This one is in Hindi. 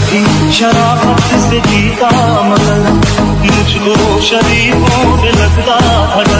थी शराफत से जीता मगर मुझको शरीफों से लगता था।